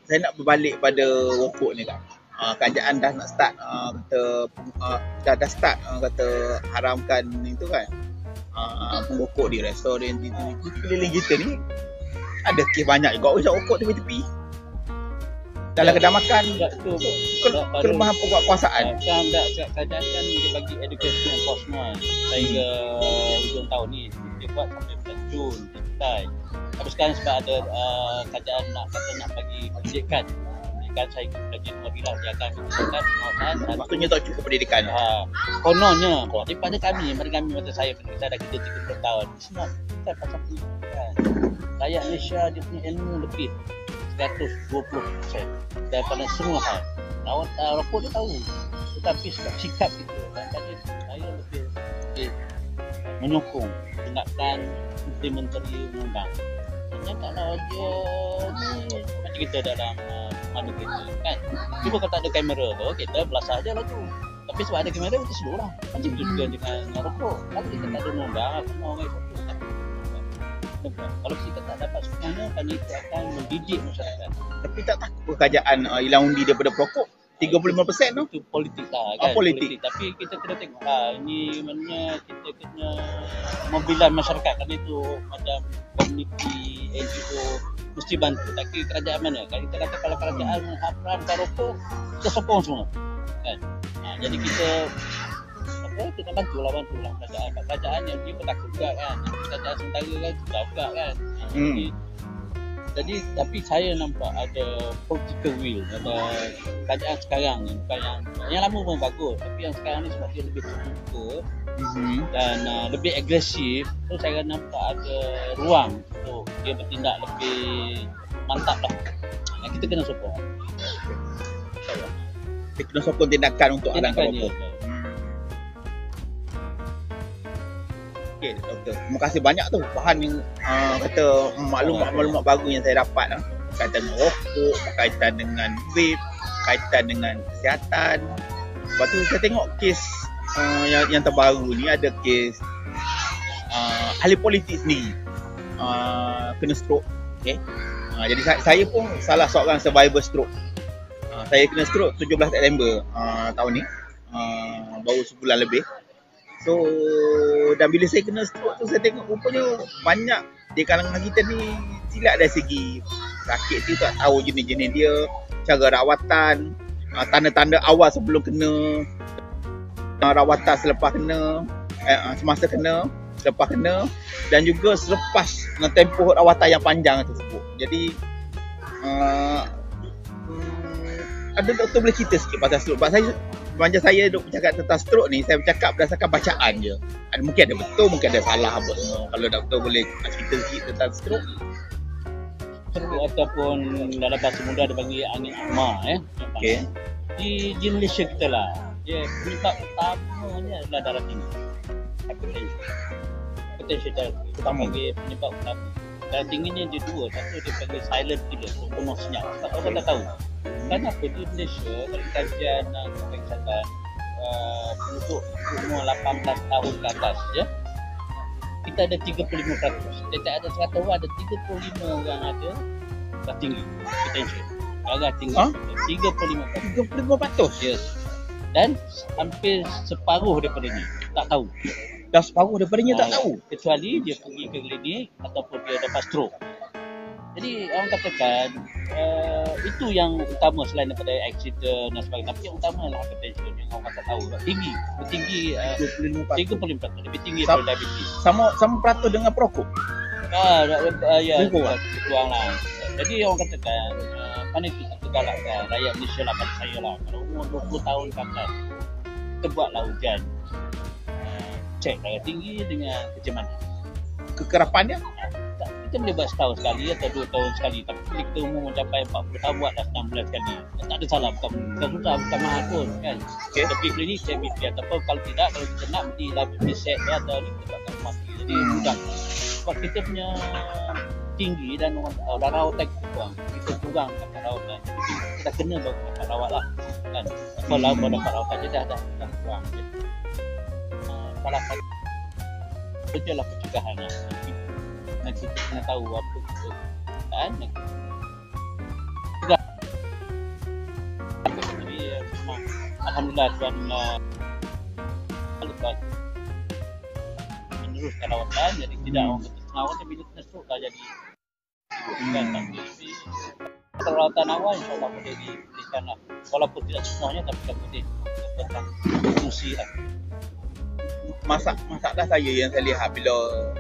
saya nak berbalik pada rokok ni kan. Kerajaan dah nak start kata dah start kata haramkan itu kan. Rokok di restoran di keliling kita ni ada kes banyak juga usah rokok tepi-tepi. Dalam kedai makan tu kelemahan penguatkuasaan. Kan tak kerajaan kan dia bagi education course semua. Sehingga hujung tahun ni dia buat sampai bulan Jun, Julai. Tapi sekarang sebab ada kerajaan nak bagi pendidikan saya belajar Januari lah dia akan menunjukkan penguasaan. Maksudnya tak cukup pendidikan. Kononnya tapi pada kami masa saya dah kerja 30 tahun semua kita pasal pendidikan. Rakyat Malaysia dia punya ilmu lebih 120% daripada semua hal. Lawan rokok dia tahu, tetapi sikap kita dan tadi saya lebih menyokong tindakan implementasi undang-undang. Kalau dia ni macam kita dalam mana kita kan, cuba kalau tak ada kamera tu kita belasah je lah tu. Tapi sebab ada kamera kita slow lah. Macam itu juga dengan rokok. Kalau kita tak ada undang, semua orang ikut. Kalau kita tak dapat semuanya, kan itu akan mendidik masyarakat. Tapi tak takut kerajaan hilang undi daripada perokok? 35% tu? Itu politik lah kan. Politik. Tapi kita kena tengok lah. Ini maknanya kita kena mobilan masyarakat. Kan itu macam komuniti, NGO mesti bantu. Tapi kerajaan mana? Kan kita kata kalau kerajaan haramkan rokok, kita sokong semua. Kan? Jadi kita bantu lah kerajaan yang dia pun takut juga kan. Kerajaan sementara kan susah juga kan. Jadi tapi saya nampak ada political will pada kerajaan sekarang ni. Bukan yang lama pun bagus, tapi yang sekarang ni sebab dia lebih terbuka dan lebih agresif, so saya nampak ada ruang untuk dia bertindak lebih mantap lah. Kita kena sokong. Kita kena sokong tindakan untuk haramkan rokok. Okay, doktor. Terima kasih banyak tu bahan yang kata maklumat baru yang saya dapat berkaitan dengan rokok, berkaitan dengan vape, berkaitan dengan kesihatan. Lepas tu saya tengok kes yang terbaru ni ada kes ahli politik sendiri kena stroke. Okay. Jadi saya pun salah seorang survivor stroke. Saya kena stroke 17 September tahun ni, baru sebulan lebih. So, dan bila saya kena stroke tu, saya tengok rupanya banyak di kalangan kita ni silap dari segi sakit tu, tak tahu jenis-jenis dia, cara rawatan, tanda-tanda awal sebelum kena, rawatan selepas kena, semasa kena, selepas kena, dan juga selepas tempoh rawatan yang panjang tersebut. Jadi, ada doktor boleh cerita sikit pasal stroke. Sebab sepanjang saya duk bercakap tentang stroke ni, saya bercakap berdasarkan bacaan je. Mungkin ada betul, mungkin ada salah apa semua. Kalau doktor boleh cerita sikit tentang stroke. Stroke ataupun dalam bahasa muda ada panggil angin akmar Okay. Di Malaysia kita lah, dia penyebab utamanya adalah darah tinggi. Hypertension darah tinggi. Kita panggil penyebab utama. Darah tingginya dia dua. Satu dia panggil silent killer, bunuh senyap. Sebab orang tak tahu. Kenapa di Malaysia dalam kajian kesihatan untuk umur 18 tahun ke atas kita ada 35%. Setiap ada 100 orang, ada 35 orang ada darah tinggi, hypertension. Darah tinggi. 35%. Yes. Dan hampir separuh daripada ni tak tahu. Dah separuh daripadanya tak tahu. Kecuali dia pergi ke klinik ataupun dia dapat stroke. Jadi orang katakan itu yang utama selain daripada accident dan sebagainya. Tapi yang utama adalah hypertension yang orang tak tahu. Tinggi, bertinggi 35%, lebih tinggi daripada diabetes. Sama peratus dengan perokok. Ya, kurang lah. Jadi orang katakan mana kita galakkan rakyat Malaysia lah, pada saya lah, kalau umur 20 tahun ke atas kita buatlah ujian cek darah tinggi dengan kencing manis. Kekerapan dia? Kita boleh buat setahun sekali atau 2 tahun sekali. Tapi bila kita umur mencapai 40 tahun, buatlah 6 bulan sekali. Tak ada salah, bukan susah, bukan mahal pun kan. Okay. Tapi klinik cek BP ataupun kalau tidak, kalau kita nak mesti dah BP set dia atau ni kita buatkan mati. Jadi mudah. Sebab kita punya tinggi dan orang tahu darah otak kita kurang dapat rawatan. Jadi kita kena dapat rawat lah kan. Kalau baru dapat rawatan je dah kurang. Salah satu betul lah pencegahan lah. Kita kena tahu apa kita kan. memang alhamdulillah Tuhan lepas meneruskan rawatan, jadi tidak orang kata setengah awal, tapi bila kena stroke dah jadi kan. Tapi perawatan awal insyaAllah boleh diberikan lah, walaupun tidak semuanya, tapi dah boleh tentang fungsi lah. Masalah saya yang saya lihat bila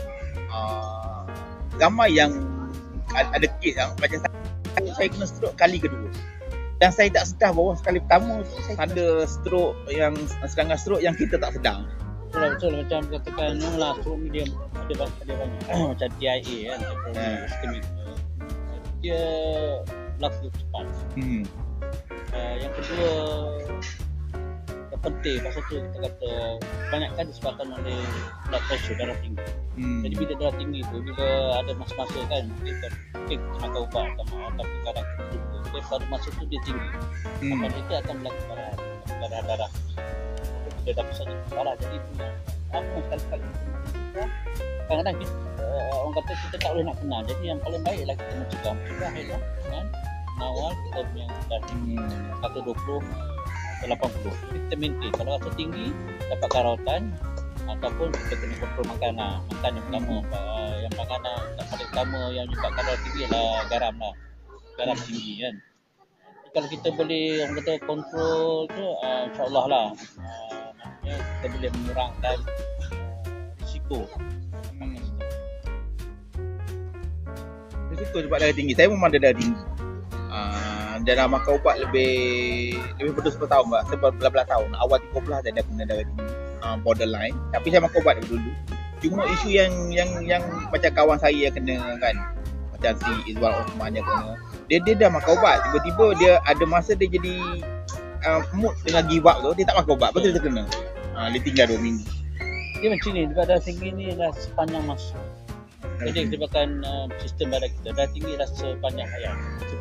ramai yang ada kes macam saya kena stroke kali kedua, dan saya tak sedar bahawa sekali pertama saya ada stroke yang serangan stroke yang kita tak sedar. Betul macam katakan lah, stroke ni dia ada banyak macam TIA kan, sistemik, dia berlaku cepat. Yang kedua yang penting pasal tu kita kata kebanyakan disebabkan oleh blood pressure, darah tinggi. Jadi bila darah tinggi tu, bila ada masa-masa kan kita makan ubat ataupun kadang kita pada masa tu dia tinggi, maka itu akan berlaku darah dia dah besar darah. Jadi apa sekali-kali kadang-kadang orang kata kita tak boleh nak kenal. Jadi yang paling baik lah kita mencegah dengan awal kita punya tinggi 120 80. Kita maintain. Kalau rasa tinggi, dapatkan rawatan ataupun kita kena kontrol makanan. Makan yang pertama, yang makanan paling utama yang menyebabkan darah tinggi adalah garam lah. Garam tinggi kan. Kalau kita boleh orang kata kontrol tu, insyaAllah lah maknanya kita boleh mengurangkan risiko. Risiko sebab darah tinggi. Saya memang ada darah tinggi. Dalam makan ubat lebih berdua 10 tahun, sebab 18 tahun. Awal 13 saya dah kena darah tinggi, borderline. Tapi saya makan ubat dulu. Cuma isu yang macam kawan saya yang kena kan, macam si Izwal Osman yang kena. Dia dah makan ubat, tiba-tiba dia ada masa dia jadi mood dengan give up tu, dia tak makan ubat, betul dia kena. Dia tinggal 2 minggu. Dia macam ni, darah tinggi ni dah sepanjang masa. Jadi disebabkan sistem badan kita, darah tinggi dah sepanjang hayat.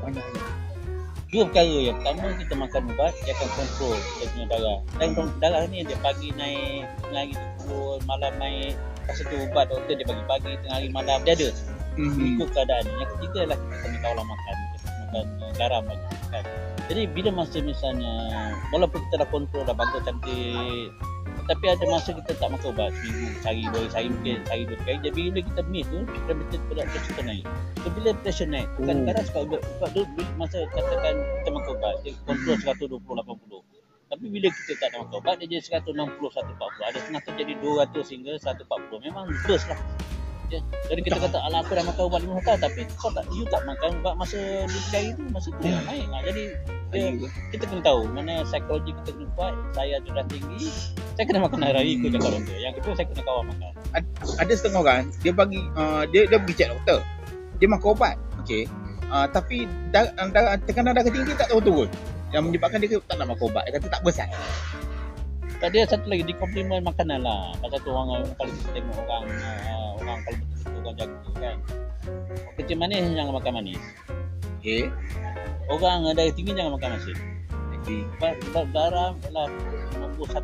Dua perkara. Yang pertama, kita makan ubat, dia akan kontrol dia punya darah. Dan darah ni dia pagi naik, tengah hari turun, malam naik. Pasal tu ubat doktor dia bagi pagi, tengah hari malam, dia ada. Ikut keadaan. Yang ketiga adalah kita kena tahulah makan garam banyak kan. Jadi bila masa misalnya, walaupun kita dah kontrol, dah bagus cantik, tapi ada masa kita tak makan ubat, seminggu, sehari, 2 hari, mungkin sehari 2 kali. Jadi bila kita miss tu, kita betul pressure naik. So, bila pressure naik, kadang-kadang sebab ubat tu, masa katakan kita makan ubat, dia kontrol 120-80. Tapi bila kita tak makan ubat, dia jadi 160-140. Ada setengah tu jadi 200 hingga 140. Memang burst lah. Jadi kita kata, alah aku dah makan ubat 5 tahun, tapi kau tak, you tak makan ubat masa 5 hari tu, masa tu yang naik lah. Jadi kita kena tahu mana psikologi kita kena buat. Saya ada darah tinggi, saya kena makan hari ikut cakap doktor. Yang kedua, saya kena kawal makan. Ada setengah orang, dia bagi dia pergi cek doktor, dia makan ubat, okey, tapi tekanan darah tinggi tak tahu turun, yang menyebabkan dia tak nak makan ubat. Dia kata tak besar. Tak, dia satu lagi, di komplimen makanan lah. Pasal tu orang kalau kita tengok orang kalau betul-betul orang jaga kan, orang kecil manis jangan makan manis. Okey. Orang darah tinggi jangan makan masin. Sebab garam adalah nombor 1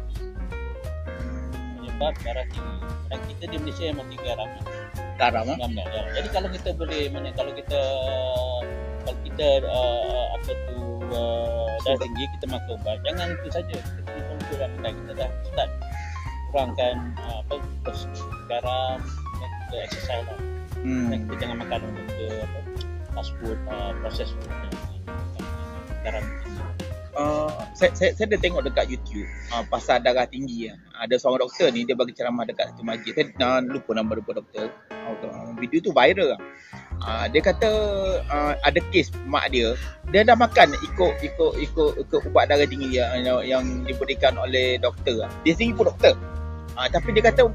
penyebab darah tinggi. Dan kita di Malaysia memang tinggi garam. Garam lah. Jadi kalau kita boleh, kalau kita darah tinggi, kita makan ubat. Jangan itu saja. Kita kontrol dan kita dah start kurangkan garam, kita exercise lah. Dan kita jangan makan fast food, processed food, garam tinggi. Saya dah tengok dekat YouTube pasal darah tinggi. Ada seorang doktor ni, dia bagi ceramah dekat satu masjid. Saya lupa nama doktor. Video tu viral lah. Dia kata ada kes mak dia dah makan ikut ubat darah tinggi yang diberikan oleh doktor. Dia sendiri pun doktor. Tapi dia kata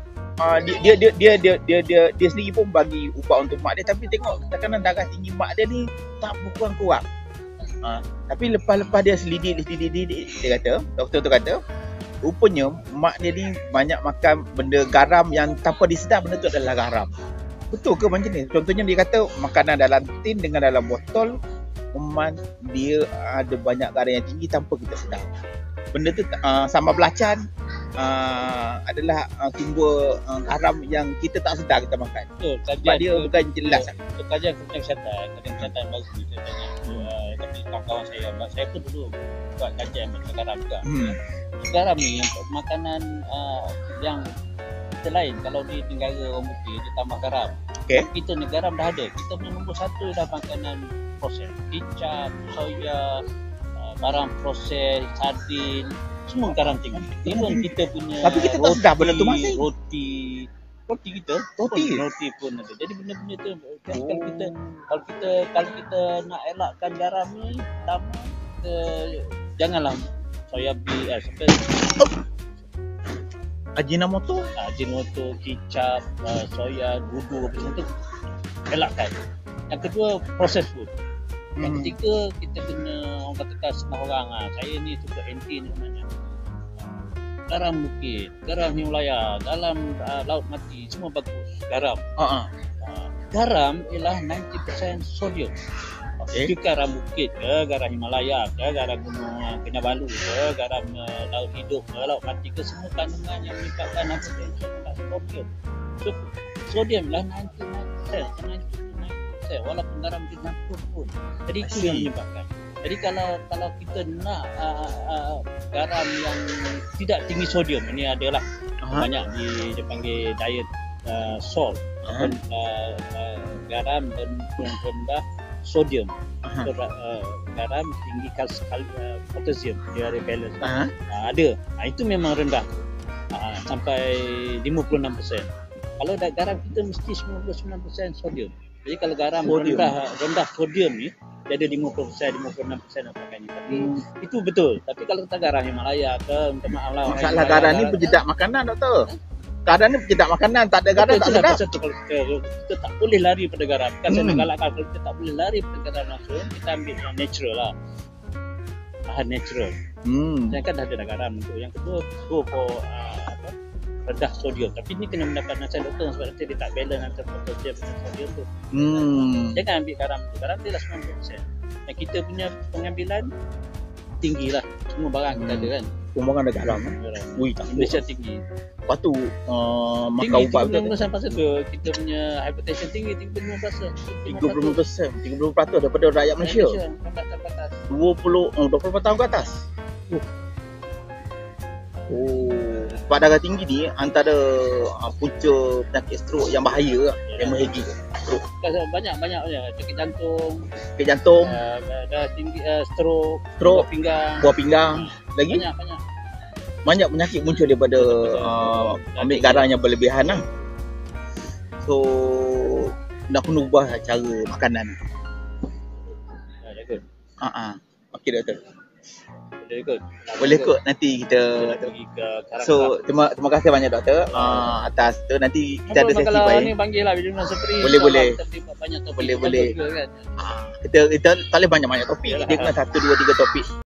dia sendiri pun bagi ubat untuk mak dia, tapi tengok tekanan darah tinggi mak dia ni tak berkurang-kurang. Tapi lepas dia selidik, dia kata, doktor tu kata, rupanya mak dia ni banyak makan benda garam yang tanpa disedar benda tu adalah garam. Betul ke macam ni? Contohnya dia kata makanan dalam tin dengan dalam botol, memang dia ada banyak garam yang tinggi tanpa kita sedar. Benda tu sama belacan adalah sumber garam yang kita tak sedar kita makan. Betul, sebab dia bukan jelas. Kajian kesihatan bagus kita tengok. kawan-kawan saya pun dulu buat kajian macam garam juga. Hmm. Garam ni untuk makanan yang kita lain. Kalau di negara orang putih dia tambah garam. Okey. Kita ni garam dah ada. Kita punya nombor satu dah makanan proses. Kicap, soya, barang proses, sardin, semua garam tinggi. Even kita punya Tapi kita tak sedar benda tu masih. Roti kita, roti pun ada. Jadi benda-benda tu kalau kita nak elakkan garam ni, pertama kita janganlah soya bean Ajinomoto. Ajinomoto, kicap, soya, gudu apa semua tu elakkan. Yang kedua proses food. Yang ketiga kita kena orang katakan setengah orang saya ni suka anti ni namanya. Garam bukit, garam Himalaya, garam laut mati semua bagus. Garam. Garam ialah 90% sodium. Okay. Garam bukit ke, garam Himalaya ke, garam gunung Kinabalu ke, garam laut hidup ke, laut mati ke, semua kandungan yang menyebabkan sodium. So, sodium lah 99%, walaupun garam itu 60 pun. Jadi itu yang menyebabkan. Jadi kalau kita nak garam yang tidak tinggi sodium, ini adalah banyak dia panggil diet salt, garam dan rendah sodium. Garam tinggi potassium, dia ada balance. Ada. Itu memang rendah. Sampai 56%. Kalau garam kita mesti 99% sodium. Jadi kalau garam rendah sodium ni dia ada 50%, 56% dan sebagainya. Tapi itu betul. Tapi kalau kita garam Himalaya ke, minta maaf lah. Masalah garam ni penjedak makanan, doktor. Garam ni penjedak makanan, tak ada garam tak sedap. Kalau kita tak boleh lari pada garam. Kan saya nak galakkan kalau kita tak boleh lari pada garam langsung, kita ambil yang natural lah. Bahan natural. Yang kan dah ada garam untuk. Yang kedua, go for rendah sodium. Tapi ni kena mendapat nasihat doktor sebab nanti dia tak balance antara potassium dan sodium tu. Jangan ambil garam tu. Garam dia lah 90%. Dan kita punya pengambilan tinggi lah. Semua barang kita ada kan. Semua orang ada garam. Ui, tak Malaysia tinggi. Lepas tu makan ubat betul. Tinggi 30% tu. Kita punya hypertension tinggi 35%. 30% daripada rakyat Malaysia. 20 tahun ke atas. Sebab darah tinggi ni antara punca penyakit stroke yang bahaya, hemorrhagic stroke. Banyak sakit jantung, darah tinggi, stroke, buah pinggang. Lagi banyak penyakit muncul daripada ambil garam yang berlebihan lah. So nak kena ubah cara makanan. Okey doktor. Boleh kot nanti kita pergi ke Karang. So terima kasih banyak doktor atas tu. Nanti kita ada sesi baik. Ni panggil lah bila seperti boleh. Banyak topik boleh. Kita tak boleh banyak topik. Dia kena 1 2 3 topik.